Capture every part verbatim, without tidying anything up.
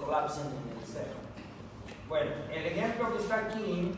colapsen en el cero. Bueno, el ejemplo que está aquí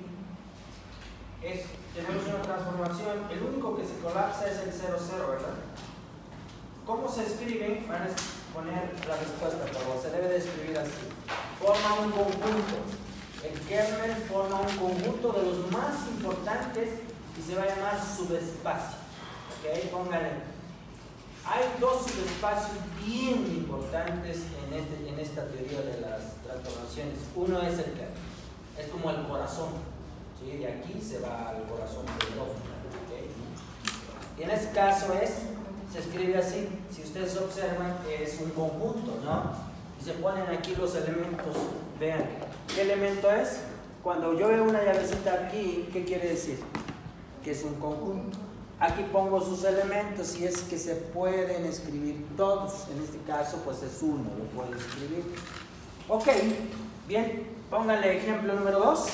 es, tenemos una transformación, el único que se colapsa es el cero, cero, ¿verdad? ¿Cómo se escribe? Van a poner la respuesta, pero se debe de escribir así. Forma un conjunto. El kernel forma un conjunto de los más importantes y se va a llamar subespacio. ¿Ok? Pónganle. Hay dos subespacios bien importantes en, este, en esta teoría de las transformaciones. Uno es el kernel. Es como el corazón. ¿Sí? De aquí se va al corazón del hidrógeno. ¿Okay? Y en este caso es, se escribe así. Si ustedes observan, es un conjunto, ¿no? Y se ponen aquí los elementos. Vean, ¿qué elemento es? Cuando yo veo una llavecita aquí, ¿qué quiere decir? Que es un conjunto. Aquí pongo sus elementos y es que se pueden escribir todos. En este caso, pues es uno, lo puedo escribir. Ok, bien, pónganle ejemplo número dos.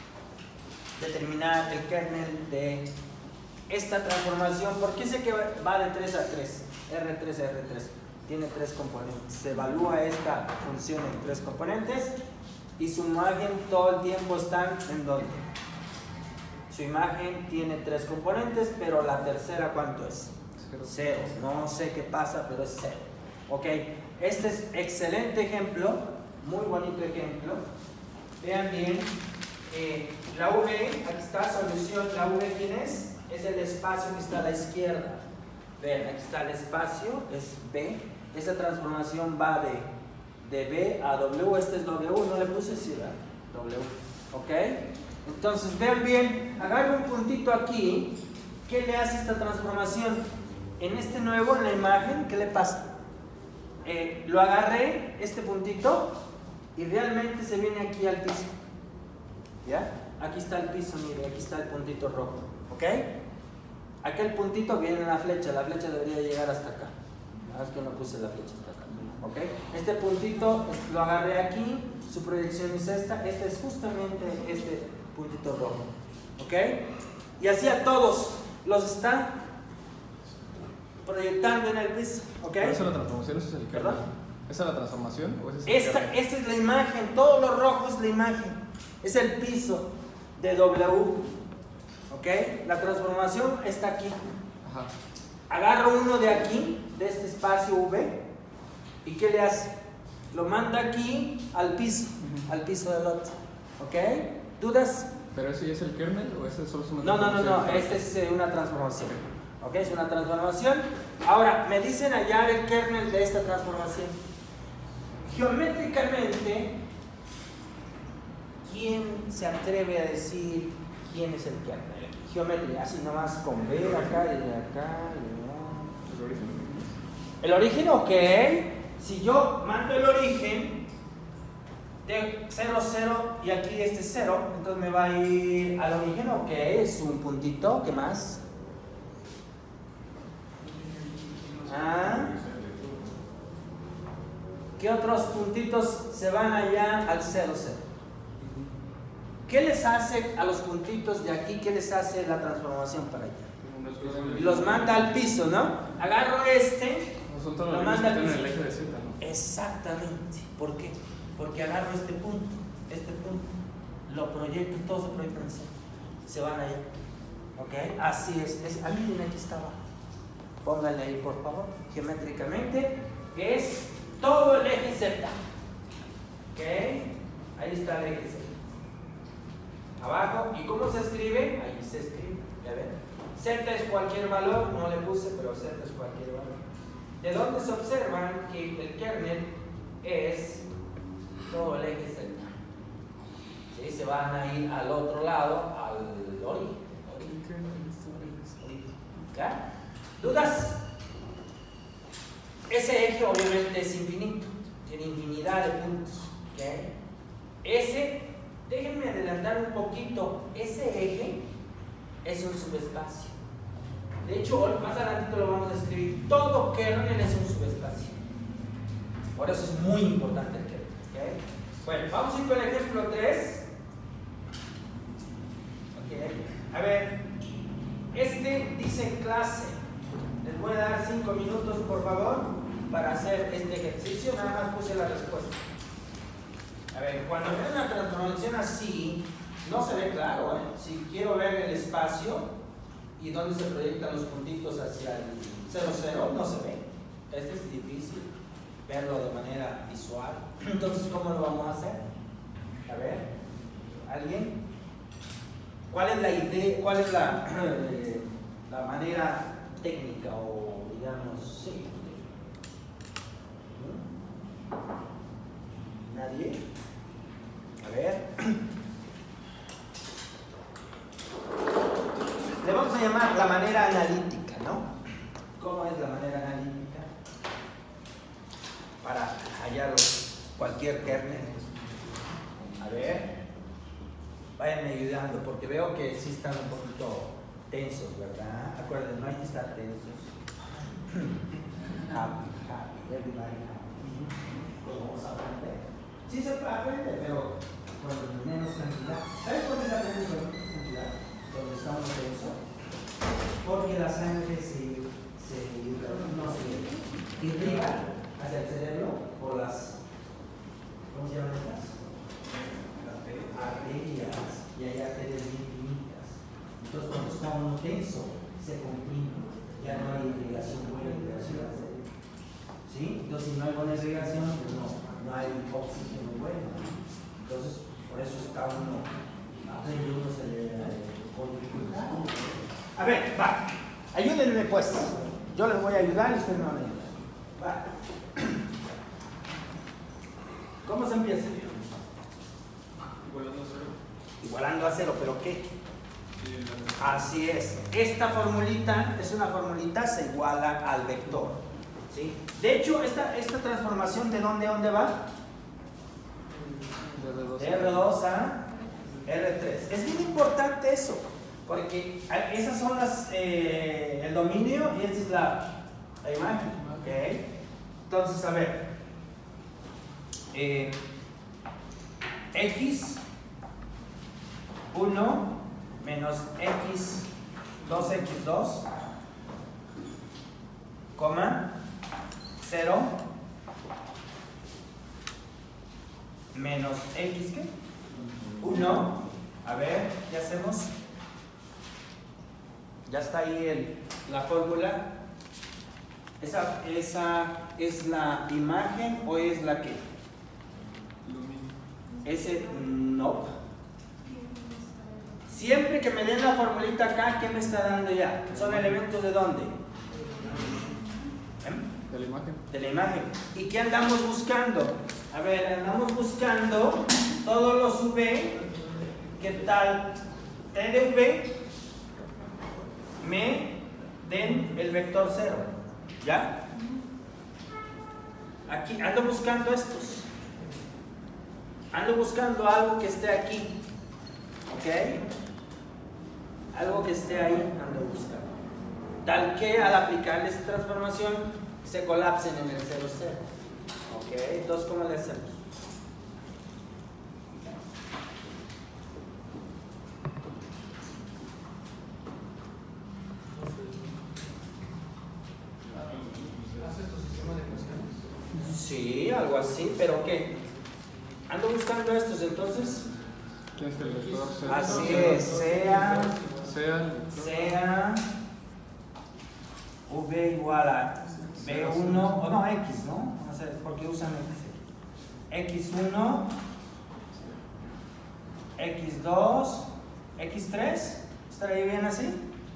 Determinar el kernel de esta transformación. ¿Por qué sé que va de tres a tres? R tres a R tres. Tiene tres componentes. Se evalúa esta función en tres componentes y su imagen todo el tiempo está en dónde. Su imagen tiene tres componentes, pero la tercera, ¿cuánto es? Cero. Cero. No sé qué pasa, pero es cero. Ok, este es excelente ejemplo, muy bonito ejemplo. Vean bien, eh, la V, aquí está solución, la V, ¿quién es? Es el espacio que está a la izquierda. Vean, aquí está el espacio, es B. Esta transformación va de, de B a W, este es W, no le puse sí, ¿verdad? W, ¿ok? Entonces, vean bien, agarro un puntito aquí, ¿qué le hace esta transformación? En este nuevo, en la imagen, ¿qué le pasa? Eh, lo agarré, este puntito, y realmente se viene aquí al piso. ¿Ya? Aquí está el piso, mire, aquí está el puntito rojo, ¿ok? Aquel puntito viene en la flecha, la flecha debería llegar hasta acá. Ah, es que no puse la flecha hasta acá, ¿ok? Este puntito lo agarré aquí, su proyección es esta, este es justamente este puntito rojo, ¿ok? Y así a todos los está proyectando en el piso, ¿ok? ¿Esa es la transformación? ¿Ese es el kernel? ¿Esa es la transformación? ¿O ese es el esta, kernel? esta es la imagen, todo lo rojo es la imagen, es el piso de W, ¿ok? La transformación está aquí. Ajá. Agarro uno de aquí, de este espacio V, ¿y qué le hace? Lo manda aquí al piso, uh-huh. al piso del otro, ¿ok? ¿Dudas? ¿Pero ese ya es el kernel o ese solo es una No, no, no, transformación? no, esta es una transformación. ¿Ok? Es una transformación. Ahora, me dicen hallar el kernel de esta transformación. Geométricamente, ¿quién se atreve a decir quién es el kernel? Geometría, así nomás con B, acá y acá y allá. El origen. El origen, ok. Si yo mando el origen de cero, cero y aquí este cero, entonces me va a ir al origen, ok, es un puntito, ¿qué más? Ah. ¿Qué otros puntitos se van allá al cero, cero? ¿Qué les hace a los puntitos de aquí? ¿Qué les hace la transformación para allá? Los manda al piso, ¿no? Agarro este, Son todos lo los manda al que piso. están en el eje de Z, ¿no? Exactamente. ¿Por qué? Porque agarro este punto, este punto, lo proyecto, todos se proyectan así, se van allá. ¿Ok? Así es. es ah, miren, aquí está abajo. Pónganle ahí, por favor, geométricamente, que es todo el eje Z. ¿Ok? Ahí está el eje Z. Abajo, ¿y cómo se escribe? Ahí se escribe, ¿ya ven? Z es cualquier valor, no le puse, pero Z es cualquier valor. ¿De dónde se observan que el kernel es todo el eje Z? ¿Sí? Se van a ir al otro lado, al origen. ¿Ya? ¿Dudas? Ese eje obviamente es infinito, tiene infinidad de puntos. ¿Okay? Ese, déjenme adelantar un poquito, ese eje es un subespacio. De hecho, más adelante lo vamos a escribir. Todo kernel es un subespacio. Por eso es muy importante el kernel. ¿Okay? Bueno, vamos a ir con el ejemplo tres. Okay. A ver, este dice en clase. Les voy a dar cinco minutos, por favor, para hacer este ejercicio. Nada más puse la respuesta. ver, cuando veo una transformación así, no se ve claro, ¿eh? Si quiero ver el espacio y dónde se proyectan los puntitos hacia el cero, cero, no se ve. Este es difícil verlo de manera visual. Entonces, ¿cómo lo vamos a hacer? A ver, ¿alguien? ¿Cuál es la idea, cuál es la, eh, la manera técnica o, digamos, sí? ¿Nadie? A ver. Le vamos a llamar la manera analítica, ¿no? ¿Cómo es la manera analítica? Para hallar cualquier kernel. A ver. Váyanme ayudando, porque veo que sí están un poquito tensos, ¿verdad? Acuérdense, no hay que estar tensos. Happy, happy, everybody happy. ¿Cómo vamos a aprender? Sí se puede aprender, pero con menos cantidad. ¿Sabes por qué se aprende con menos cantidad? Cuando estamos tensos. Porque la sangre se, se, no se irriga hacia el cerebro por las, ¿cómo se llaman estas? Arterias, y hay arterias bien finitas. Entonces, cuando está uno tenso, se comprime, ya no hay irrigación, buena irrigación. ¿Sí? Entonces, si no hay buena irrigación, pues no, no hay oxígeno bueno. Entonces, por eso está uno, aprende uno se le con dificultad. A ver, va, ayúdenme pues. Yo les voy a ayudar y ustedes me van a ayudar. Va. ¿Cómo se empieza? Igualando a cero. Igualando a cero, ¿pero qué? Así es. Esta formulita es una formulita, se iguala al vector. ¿Sí? De hecho, esta, esta transformación, ¿de dónde a dónde va? De R dos a R tres. Es bien importante eso, porque esas son las, eh, el dominio y esta es la, la imagen. ¿Okay? Entonces, a ver. Eh, X uno menos X dos X dos, coma, cero, menos X, ¿qué? uno, a ver, ¿qué hacemos? Ya está ahí el, la fórmula. ¿Esa, ¿Esa es la imagen o es la que? Ese no. Siempre que me den la formulita acá, ¿qué me está dando ya? ¿Son elementos de dónde? ¿Eh? De la imagen. De la imagen. ¿Y qué andamos buscando? A ver, andamos buscando todos los V. ¿Qué tal? T de V me den el vector cero. ¿Ya? Aquí ando buscando estos. Ando buscando algo que esté aquí. ¿Ok? Algo que esté ahí ando buscando. Tal que al aplicarle esta transformación se colapsen en el cero, cero. ¿Ok? Entonces, ¿cómo le hacemos? ¿Haces tu sistema de ecuaciones? Sí, algo así, pero ¿qué? Ando buscando estos, entonces. Tienes el vector cero. Así es, sea, Sea. sea V igual a B uno, o no, X, ¿no? No sé, porque usan X. X uno, X dos, X tres. ¿Estaría bien así?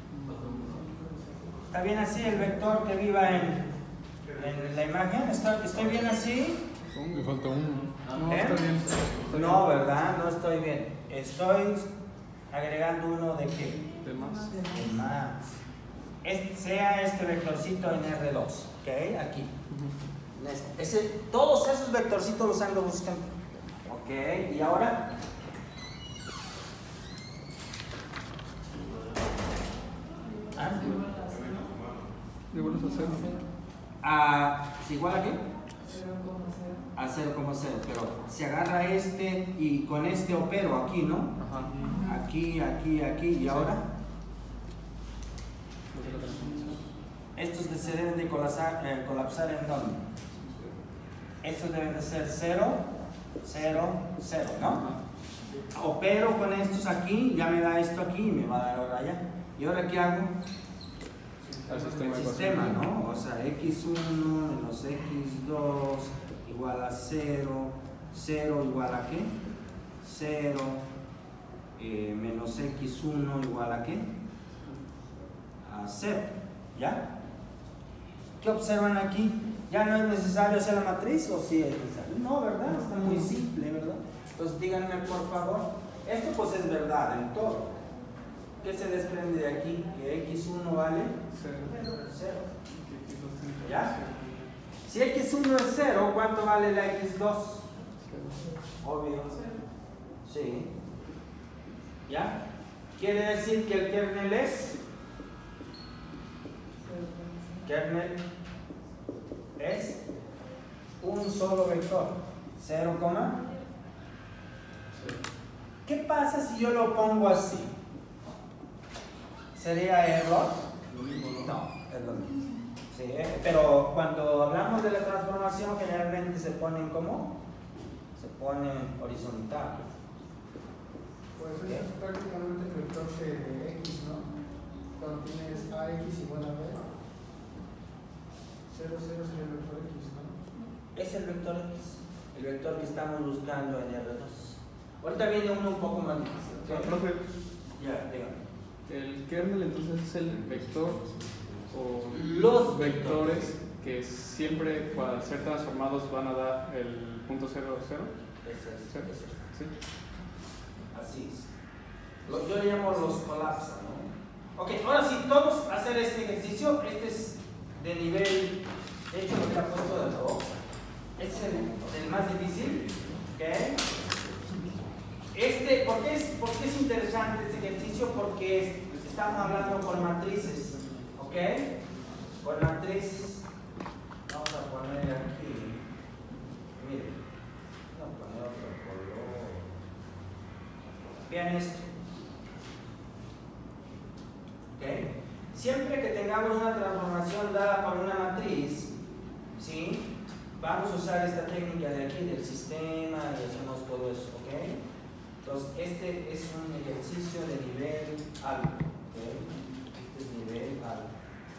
¿Está bien así el vector que viva en, en la imagen? ¿Estoy, ¿Estoy bien así? Me falta uno. No, ¿Eh? está bien. Está No, bien. ¿verdad? No estoy bien. Estoy agregando uno de qué? De más. De más. Este, sea este vectorcito en R dos. ¿Ok? Aquí. Ujú. Este. Ese, todos esos vectorcitos los ando buscando. ¿Ok? Y ahora. ¿Ah? Igual es a cero. ¿A, ¿se igual a qué? A cero coma cero, pero se agarra este y con este opero aquí, ¿no? Ajá. Aquí, aquí, aquí, y ahora estos de- se deben de colapsar, eh, colapsar en dónde? Estos deben de ser cero cero, cero, ¿no? Opero con estos aquí, ya me da esto aquí y me va a dar ahora allá. ¿Y ahora qué hago? El sistema, El sistema, ¿no? O sea, equis uno menos equis dos igual a cero, cero igual a ¿qué? cero, eh, menos equis uno igual a ¿qué? A cero, ¿ya? ¿Qué observan aquí? ¿Ya no es necesario hacer la matriz o sí es necesario? No, ¿verdad? Está muy simple, ¿verdad? Entonces díganme por favor, esto pues es verdad en todo. ¿Qué se desprende de aquí? Que equis uno vale cero. ¿Ya? Si equis uno es cero, ¿cuánto vale la equis dos? Obvio. Sí. ¿Ya? Quiere decir que el kernel es kernel es un solo vector, cero, ¿qué pasa si yo lo pongo así? ¿Sería error? No, es lo mismo. Sí, ¿eh? Pero cuando hablamos de la transformación generalmente se ponen como se ponen horizontal. Pues eso es prácticamente el vector de X, ¿no? Cuando tienes A X igual a B, cero, cero sería el vector X, ¿no? Es el vector X, el vector que estamos buscando en erre dos. Ahorita viene uno un poco más difícil. O sea, profe, Ya, dígame. el kernel entonces es el vector o Los vectores que siempre para ser transformados van a dar el punto cero cero. Ese es, ¿Cero? ese es. Sí. Así es. Lo- yo le llamo los colapsos, ¿no? Ok, ahora sí, todos hacer este ejercicio. Este es de nivel, de hecho lo que ha puesto de nuevo. Este es el, el más difícil. ¿Ok? Este, ¿por qué, es, ¿Por qué es interesante este ejercicio? Porque es- estamos hablando con matrices. ¿Ok? Con matrices. Vamos a poner aquí. Miren. Vamos a poner otro color. Vean esto. ¿Okay? Siempre que tengamos una transformación dada por una matriz, ¿sí? Vamos a usar esta técnica de aquí del sistema y hacemos todo eso. ¿Okay? Entonces, este es un ejercicio de nivel alto. ¿Okay? Este es nivel alto.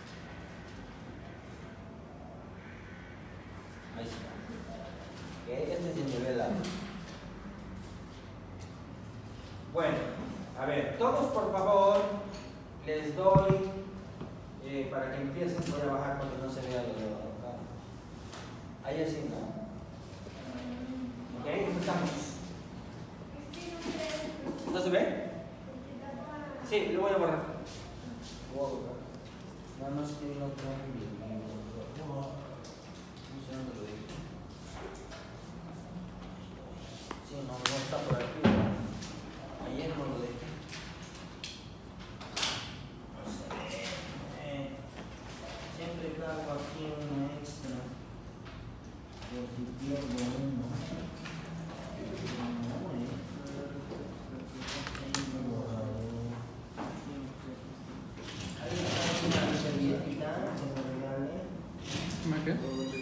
Ahí está. ¿Okay? Este es el nivel alto. Bueno, a ver, todos por favor, les doy, eh, para que empiecen, voy a bajar porque no se vea lo de acá. Ahí así, ¿no? Ok, empezamos. ¿No se ve? Sí, lo voy a borrar. Lo voy a borrar. Nada más que no cambie el libro. No sé dónde lo dije. Sí, no, no está por aquí, ¿no? Ayer no lo dejé. No sé. Eh, siempre cargo aquí un extra. Por si pierdo uno. No, eh. Tengo borrador. ¿Alguien trae una servilletita que me regale? ¿Me qué?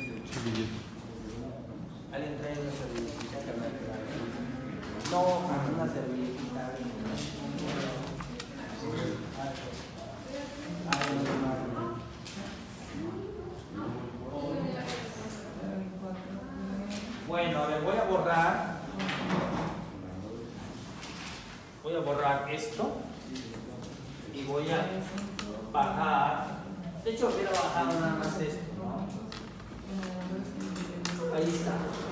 ¿Alguien trae una servilletita que me regale? No, una servilletita. Bueno, a ver, voy a borrar. Voy a borrar esto. Y voy a bajar. De hecho, hubiera bajado nada más esto, ¿no? Ahí está.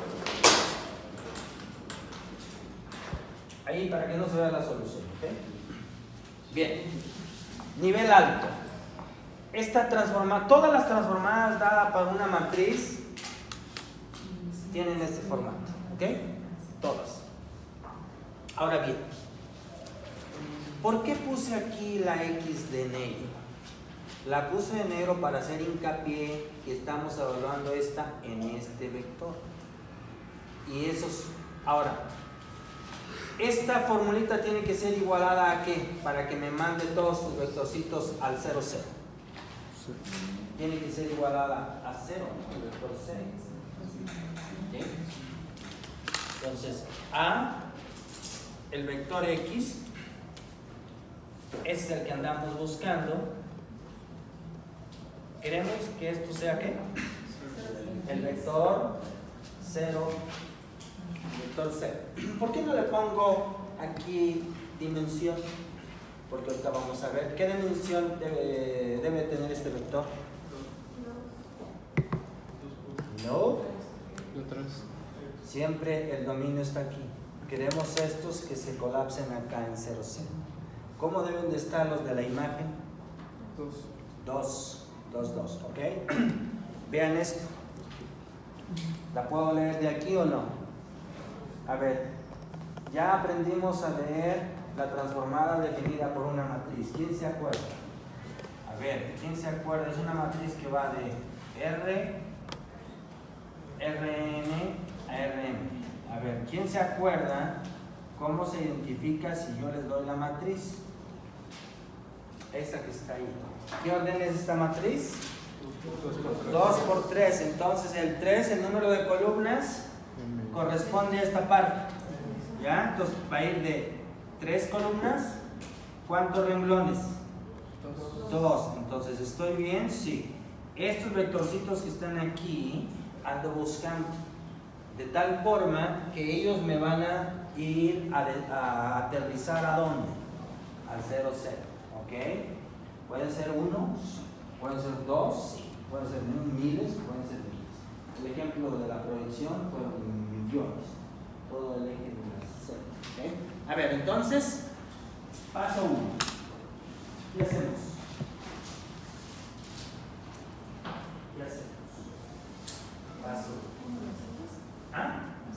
Ahí para que no se vea la solución, ¿ok? Bien. Nivel alto. Esta transforma, todas las transformadas dadas por una matriz tienen este formato, ¿ok? Todas. Ahora bien, ¿por qué puse aquí la X de negro? La puse de negro para hacer hincapié que estamos evaluando esta en este vector. Y esos, ahora, esta formulita tiene que ser igualada a ¿qué? Para que me mande todos sus vectorcitos al cero, cero. Tiene que ser igualada a cero, ¿no? El vector cero. ¿Sí? Entonces, A, el vector X, ese es el que andamos buscando. Queremos que esto sea ¿qué? El vector cero. Vector cero. ¿Por qué no le pongo aquí dimensión? Porque ahorita vamos a ver qué dimensión debe, debe tener este vector. No. Siempre el dominio está aquí. Queremos estos que se colapsen acá en cero, cero. ¿Cómo deben de estar los de la imagen? Dos. Dos, dos, dos, ¿ok? Vean esto. ¿La puedo leer de aquí o no? A ver, ya aprendimos a leer la transformada definida por una matriz. ¿Quién se acuerda? A ver, ¿quién se acuerda? Es una matriz que va de R, Rn a Rm. A ver, ¿quién se acuerda cómo se identifica si yo les doy la matriz? Esa que está ahí. ¿Qué orden es esta matriz? dos por tres. Entonces el tres, el número de columnas, corresponde a esta parte. ¿Ya? Entonces va a ir de tres columnas. ¿Cuántos renglones? Dos. Entonces, ¿estoy bien? Sí. Estos vectorcitos que están aquí, ando buscando de tal forma que ellos me van a ir a, de, a aterrizar ¿a dónde? Al cero, cero. ¿Ok? Pueden ser uno, pueden ser dos, sí. Pueden ser miles, pueden ser miles. El ejemplo de la proyección fueron millones. Todo el eje de las cero. ¿Okay? A ver, entonces, paso uno. ¿Qué hacemos? ¿Qué hacemos? Paso uno. ¿Ah?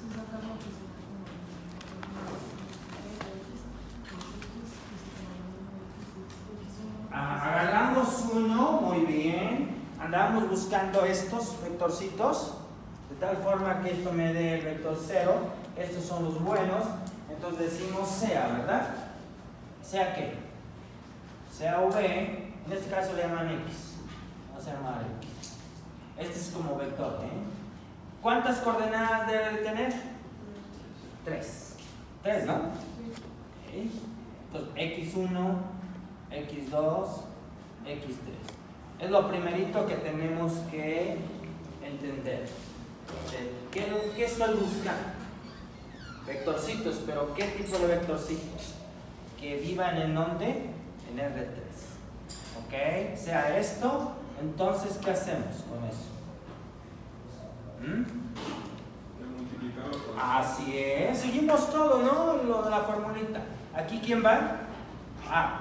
Agarramos uno, muy bien. Andamos buscando estos vectorcitos de tal forma que esto me dé el vector cero. Estos son los buenos. Entonces decimos sea, ¿verdad? ¿Sea qué? Sea V. En este caso le llaman X. Vamos a llamar X. Este es como vector, ¿eh? ¿Cuántas coordenadas debe de tener? Tres. Tres, ¿no? Okay. Entonces, X uno, X dos, X tres. Es lo primerito que tenemos que entender. ¿Qué, qué estoy buscando? Vectorcitos, pero ¿qué tipo de vectorcitos? Que vivan en ¿dónde? En R tres. ¿Ok? Sea esto, entonces, ¿qué hacemos con eso? ¿Mm? Así es. Seguimos todo, ¿no? Lo de la formulita. ¿Aquí quién va? A.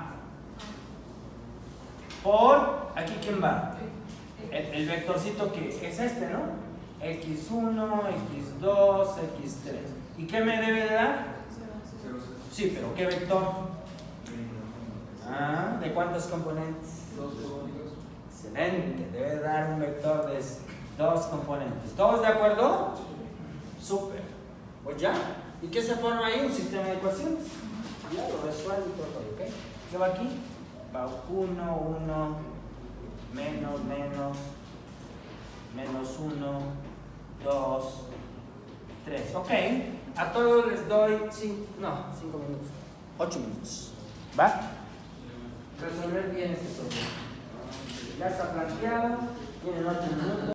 Por, ¿aquí quién va? El, el vectorcito que es este, ¿no? X uno, X dos, X tres. ¿Y qué me debe de dar? Sí, pero ¿qué vector? Ah, ¿de cuántos componentes? Excelente, debe dar un vector de dos componentes. ¿Todos de acuerdo? Súper. Pues ya. ¿Y qué se forma ahí? Un sistema de ecuaciones. Ya lo resuelvo y todo, ¿ok? ¿Qué va aquí? Va uno, uno, menos, menos, menos uno, dos, tres. Ok. A todos les doy cinco, no, cinco minutos. ocho minutos. ¿Va? Resolver bien este problema. Ya está planteado. Tienen ocho minutos.